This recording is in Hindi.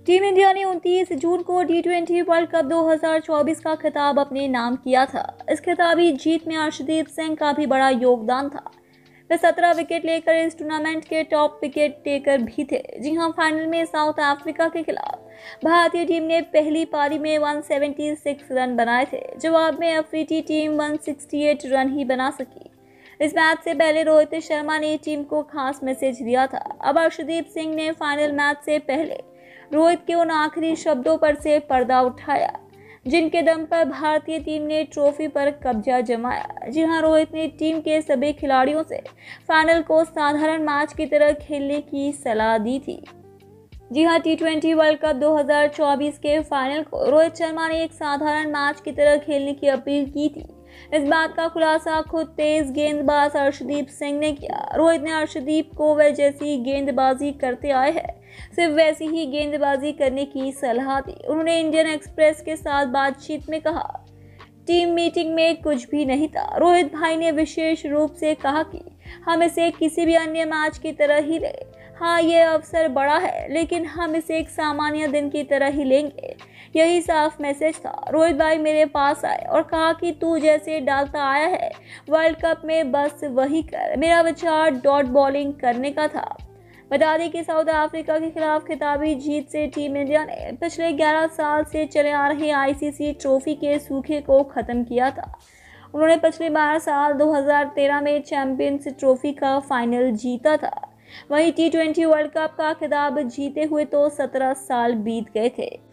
टीम इंडिया ने 29 जून को टी20 वर्ल्ड कप 2024 का खिताब अपने नाम किया था। इस खिताबी जीत में अर्शदीप सिंह का भी बड़ा योगदान था। वे 17 विकेट लेकर इस टूर्नामेंट के टॉप विकेट टेकर भी थे। जी हां, फाइनल में साउथ अफ्रीका के खिलाफ भारतीय टीम ने पहली पारी में 176 रन बनाए थे। जवाब में अफ्रीकी टीम 168 रन ही बना सकी। इस मैच से पहले रोहित शर्मा ने टीम को खास मैसेज दिया था। अब अर्शदीप सिंह ने फाइनल मैच से पहले रोहित के उन आखिरी शब्दों पर से पर्दा उठाया जिनके दम पर भारतीय टीम ने ट्रॉफी पर कब्जा जमाया। जी हां, रोहित ने टीम के सभी खिलाड़ियों से फाइनल को साधारण मैच की तरह खेलने की सलाह दी थी। जी हां, टी20 वर्ल्ड कप 2024 के फाइनल को रोहित शर्मा ने एक साधारण मैच की तरह खेलने की अपील की थी। इस बात का खुलासा खुद तेज गेंदबाज अर्शदीप सिंह ने किया। रोहित ने अर्शदीप को वह जैसी गेंदबाजी करते आए हैं सिर्फ वैसी ही गेंदबाजी करने की सलाह दी। उन्होंने इंडियन एक्सप्रेस के साथ बातचीत में कहा, टीम मीटिंग में कुछ भी नहीं था। रोहित भाई ने विशेष रूप से कहा कि हम इसे किसी भी अन्य मैच की तरह ही ले। हाँ, ये अवसर बड़ा है लेकिन हम इसे एक सामान्य दिन की तरह ही लेंगे। यही साफ मैसेज था। रोहित भाई मेरे पास आए और कहा कि तू जैसे डालता आया है वर्ल्ड कप में बस वही कर। मेरा विचार डॉट बॉलिंग करने का था। बता दें कि साउथ अफ्रीका के खिलाफ खिताबी जीत से टीम इंडिया ने पिछले 11 साल से चले आ रहे आईसीसी ट्रॉफी के सूखे को खत्म किया था। उन्होंने पिछले 12 साल 2013 में चैंपियंस ट्रॉफी का फाइनल जीता था। वहीं टी20 वर्ल्ड कप का खिताब जीते हुए तो 17 साल बीत गए थे।